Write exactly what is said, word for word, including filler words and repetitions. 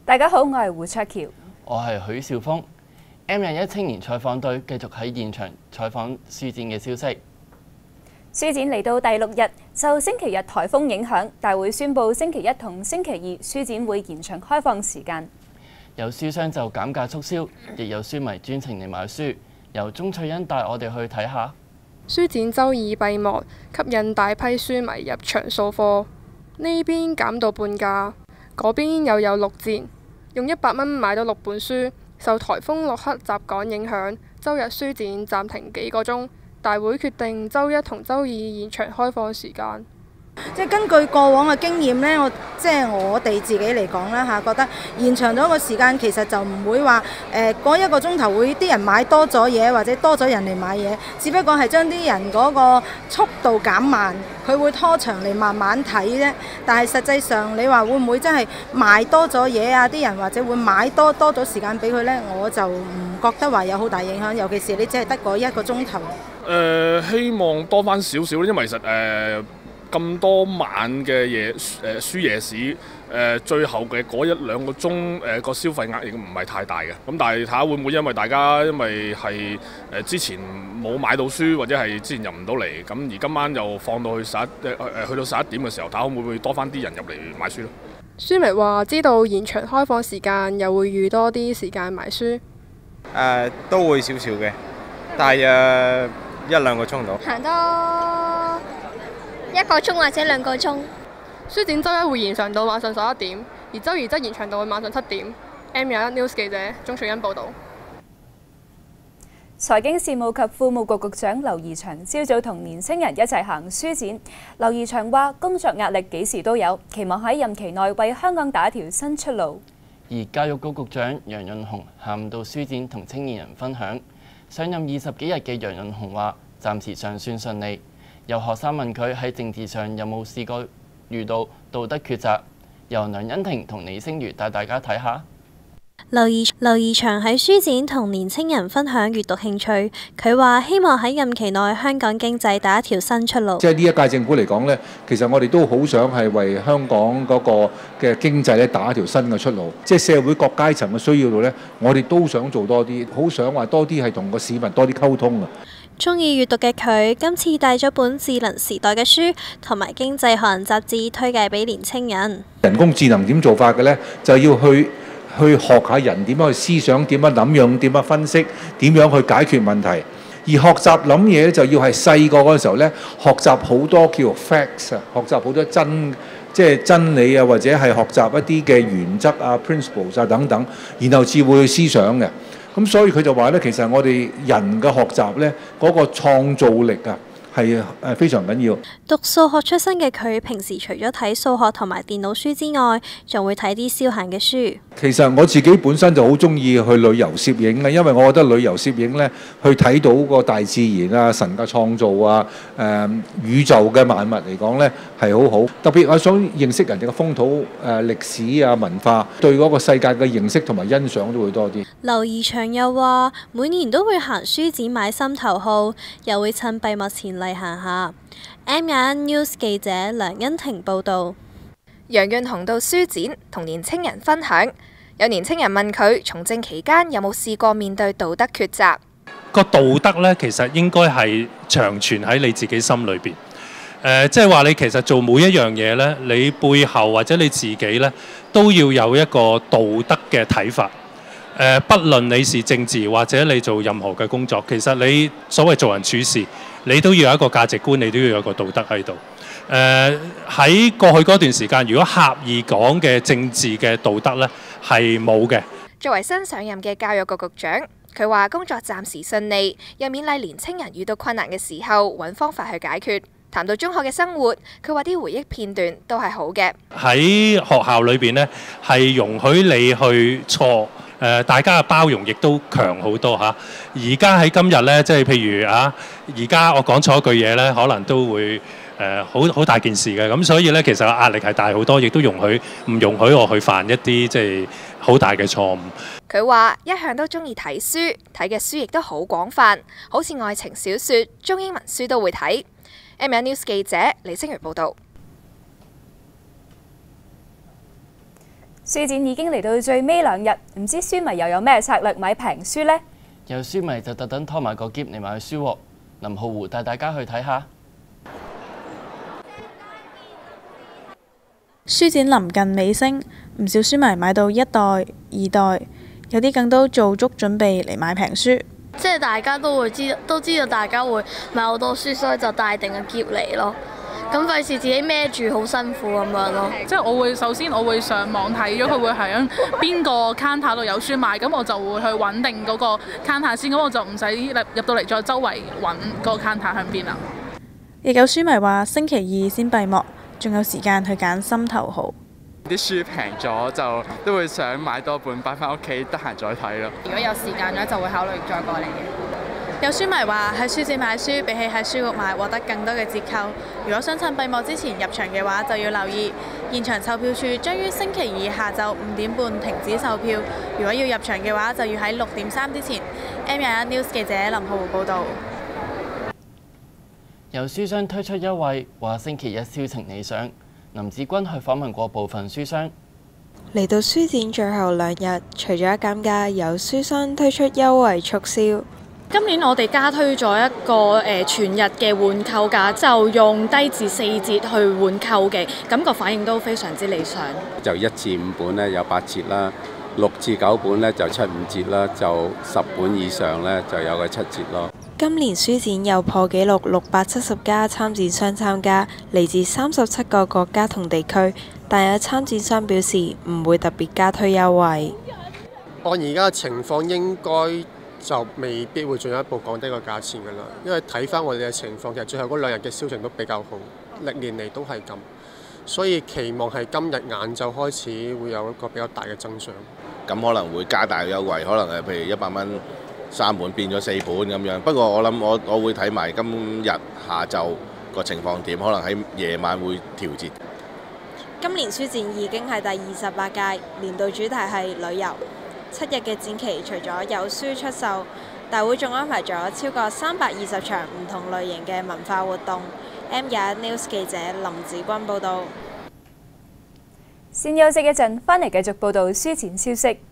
大家好，我係胡卓橋， 我係許兆峰。M 廿一青年採訪隊繼續喺現場採訪書展嘅消息。 書展嚟到第六日，受星期日颱風影響，大會宣布星期一同星期二書展會延長開放時間。 有書商就減價促銷，亦有書迷專程嚟買書。由鐘翠欣帶我哋去睇下。 書展週二閉幕，吸引大批書迷入場掃貨。呢邊減到半價，嗰邊又有六折，用一百蚊買到六本書。受颱風洛克襲港影響，周日書展暫停幾個鐘。大會決定週一同週二延長開放時間。 即係根據過往嘅經驗呢，我即係我哋自己嚟講啦嚇，覺得延長咗個時間其實就唔會話誒嗰一個鐘頭會啲人買多咗嘢，或者多咗人嚟買嘢，只不過係將啲人嗰個速度減慢，佢會拖長嚟慢慢睇啫。但係實際上你話會唔會真係賣多咗嘢啊？啲人或者會買多多咗時間俾佢呢，我就唔覺得話有好大影響，尤其是你只係得嗰一個鐘頭。誒、 呃，希望多翻少少，因為其實誒。呃咁多晚嘅夜誒書夜市誒、呃，最後嘅嗰一兩個鐘誒個消費額亦唔係太大嘅。咁但係睇下會唔會因為大家因為係誒、呃、之前冇買到書，或者係之前入唔到嚟，咁而今晚又放到去十一誒誒去到十一點嘅時候，睇下會唔會多翻啲人入嚟買書咯？ 書迷話知道延長開放時間，又會預多啲時間買書。誒、 呃、都會少少嘅，大約一兩個鐘度。 行多一個鐘或者兩個鐘。 書展週一會延長到晚上十一點，而週二則延長到晚上七點。M 廿一 News 記者鐘翠欣報導。 財經事務及庫務局局長劉怡翔朝早同年青人一齊行書展。劉怡翔話：工作壓力幾時都有，期望喺任期內為香港打一條新出路。 而教育局局長楊潤雄下午到書展同青年人分享。上任二十幾日嘅楊潤雄話：暫時尚算順利。有學生問佢喺政治上有冇試過遇到道德抉擇，由梁欣婷同李星如帶大家睇下。 劉怡劉怡翔喺書展同年青人分享閱讀興趣，佢話希望喺任期內香港經濟打一條新出路。 即係呢一屆政府嚟講呢，其實我哋都好想係為香港嗰個嘅經濟咧打一條新嘅出路。即係社會各階層嘅需要度呢，我哋都想做多啲，好想話多啲係同個市民多啲溝通啊！ 中意閱讀嘅佢，今次帶咗本智能時代嘅書同埋經濟學人雜誌推介俾年青人。人工智能點做法嘅呢？就要去去學下人點樣去思想，點樣諗樣，點樣分析，點樣去解決問題。而學習諗嘢就要係細個嗰陣時候呢，學習好多叫 facts 啊，學習好多真即係真理啊，或者係學習一啲嘅原則啊、principles 啊等等，然後至會去思想嘅。咁所以佢就話咧，其實我哋人嘅學習咧，嗰個創造力啊，係誒非常緊要。讀數學出身嘅佢，平時除咗睇數學同埋電腦書之外，仲會睇啲消閒嘅書。其實我自己本身就好中意去旅遊攝影嘅，因為我覺得旅遊攝影咧，去睇到個大自然啊、神嘅創造啊、誒、呃、宇宙嘅萬物嚟講咧，係好好。特別我想認識人哋嘅風土、誒、呃、歷史啊、文化，對嗰個世界嘅認識同埋欣賞都會多啲。劉怡翔又話：每年都會行書展買心頭好，又會趁閉幕前嚟行下。M 廿一 News 記者梁欣婷報導。 楊潤雄到書展同年青人分享，有年青人問佢從政期間有冇試過面對道德抉擇。 個道德呢，其實應該係長存喺你自己心裏邊。誒，即係話你其實做每一樣嘢呢，你背後或者你自己呢，都要有一個道德嘅睇法。誒，不論你是政治或者你做任何嘅工作，其實你所謂做人處事，你都要有一個價值觀，你都要有一個道德喺度。誒、呃、喺過去嗰段時間，如果狹義講嘅政治嘅道德呢，係冇嘅。 作為新上任嘅教育局局長，佢話工作暫時順利，又勉勵年青人遇到困難嘅時候揾方法去解決。談到中學嘅生活，佢話啲回憶片段都係好嘅。喺學校裏邊呢，係容許你去錯。誒、呃，大家嘅包容亦都強好多嚇。而家喺今日呢，即係譬如啊，而家我講錯一句嘢呢，可能都會誒好好大件事嘅。咁所以呢，其實壓力係大好多，亦都容許唔容許我去犯一啲即係好大嘅錯誤。佢話一向都中意睇書，睇嘅書亦都好廣泛，好似愛情小説、中英文書都會睇。M 廿一 News 記者李星如報導。 書展已經嚟到最尾兩日，唔知書迷又有咩策略買平書呢？ 有書迷就特登拖埋個篋嚟買書喎。林浩湖帶大家去睇下。 書展臨近尾聲，唔少書迷買到一袋、二袋，有啲更都做足準備嚟買平書。 即係大家都會知，都知道大家會買好多書，所以就帶定個篋嚟咯。咁費事自己孭住好辛苦咁樣咯。 即係我會首先我會上網睇咗佢會喺邊個 counter 度有書賣，咁我就會去揾定嗰個 counter 先，咁我就唔使入入到嚟再周圍揾嗰個 counter 喺邊啦。 亦有書迷話星期二先閉幕，仲有時間去揀心頭好。 啲書平咗就都會想買多本擺翻屋企，得閒再睇咯。 如果有時間嘅就會考慮再過嚟嘅。 有書迷話喺書展買書比起喺書局買獲得更多嘅折扣。如果想趁閉幕之前入場嘅話，就要留意現場售票處將於星期二下晝五點半停止售票。如果要入場嘅話，就要喺六點三之前。M 廿一 News 記者林浩湖報導。 有書商推出優惠，話星期一銷情理想。林子君去訪問過部分書商。 嚟到書展最後兩日，除咗減價，有書商推出優惠促銷。 今年我哋加推咗一個誒、呃、全日嘅換購價，就用低至四折去換購嘅，咁個反應都非常之理想。 就一至五本呢有八折啦，六至九本呢就七五折啦，就十本以上呢就有個七折咯。 今年書展又破紀錄六百七十家參展商參加，嚟自三十七個國家同地區，但有參展商表示唔會特別加推優惠。 按而家嘅情況應該就未必會進一步降低個價錢㗎啦，因為睇翻我哋嘅情況，其實最後嗰兩日嘅銷情都比較好，歷年嚟都係咁，所以期望係今日晏晝開始會有一個比較大嘅增長。 咁可能會加大優惠，可能係譬如一百蚊三本變咗四本咁樣。不過我諗我我會睇埋今日下晝個情況點，可能喺夜晚會調節。 今年書展已經係第二十八屆，年度主題係旅遊。七日嘅展期，除咗有書出售，大會仲安排咗超過三百二十場唔同類型嘅文化活動。M 廿一 News 記者林子君報導。 先休息一陣，返嚟繼續報導書展消息。